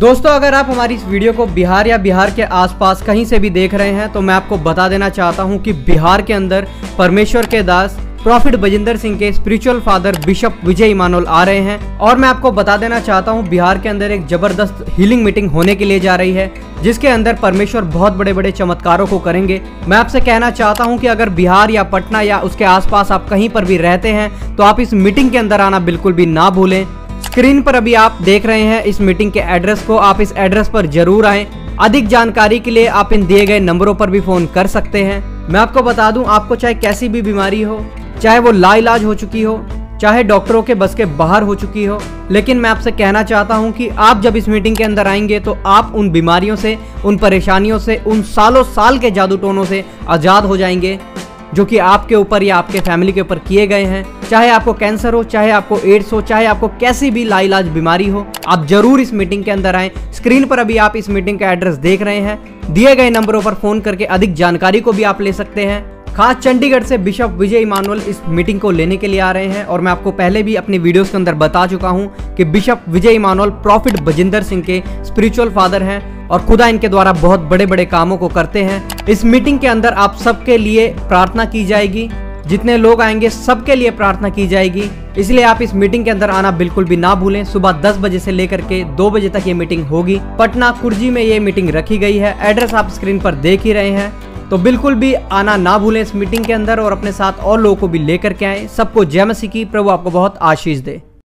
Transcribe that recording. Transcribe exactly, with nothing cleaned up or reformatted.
दोस्तों अगर आप हमारी इस वीडियो को बिहार या बिहार के आसपास कहीं से भी देख रहे हैं तो मैं आपको बता देना चाहता हूं कि बिहार के अंदर परमेश्वर के दास प्रॉफिट बजिंदर सिंह के spiritual father bishop Vijay Emmanuel आ रहे हैं। और मैं आपको बता देना चाहता हूं बिहार के अंदर एक जबरदस्त हीलिंग मीटिंग होने के लिए जा रही है, जिसके अंदर परमेश्वर बहुत बड़े बड़े चमत्कारों को करेंगे। मैं आपसे कहना चाहता हूं कि अगर बिहार या पटना या उसके आसपास आप कहीं पर भी रहते हैं तो आप इस मीटिंग के अंदर आना बिल्कुल भी ना भूलें। स्क्रीन पर अभी आप देख रहे हैं इस मीटिंग के एड्रेस को, आप इस एड्रेस पर जरूर आएं। अधिक जानकारी के लिए आप इन दिए गए नंबरों पर भी फोन कर सकते हैं। मैं आपको बता दूं, आपको चाहे कैसी भी बीमारी हो, चाहे वो लाइलाज हो चुकी हो, चाहे डॉक्टरों के बस के बाहर हो चुकी हो, लेकिन मैं आपसे कहना चाहता हूं कि आप जब इस मीटिंग के अंदर आएंगे तो आप उन बीमारियों से, उन परेशानियों से, उन सालों साल के जादू टोनों से आज़ाद हो जाएंगे जो कि आपके ऊपर या आपके फैमिली के ऊपर किए गए हैं। चाहे आपको कैंसर हो, चाहे आपको एड्स हो, चाहे आपको कैसी भी लाइलाज बीमारी हो, आप जरूर इस मीटिंग के अंदर आएं। स्क्रीन पर अभी आप इस मीटिंग का एड्रेस देख रहे हैं। दिए गए नंबरों पर फोन करके अधिक जानकारी को भी आप ले सकते हैं। खास चंडीगढ़ से बिशप विजय इमानुएल इस मीटिंग को लेने के लिए आ रहे हैं और मैं आपको पहले भी अपनी वीडियोस के अंदर बता चुका हूं कि bishop Vijay Emmanuel prophet Bajinder Singh के स्पिरिचुअल फादर हैं और खुदा इनके द्वारा बहुत बड़े बड़े कामों को करते हैं। इस मीटिंग के अंदर आप सबके लिए प्रार्थना की जाएगी, जितने लोग आएंगे सबके लिए प्रार्थना की जाएगी, इसलिए आप इस मीटिंग के अंदर आना बिल्कुल भी ना भूलें। सुबह दस बजे से लेकर के दो बजे तक ये मीटिंग होगी। पटना कुर्जी में ये मीटिंग रखी गई है। एड्रेस आप स्क्रीन पर देख ही रहे हैं, तो बिल्कुल भी आना ना भूलें इस मीटिंग के अंदर और अपने साथ और लोगों को भी लेकर के आएं। सबको जय मसीह की। प्रभु आपको बहुत आशीष दे।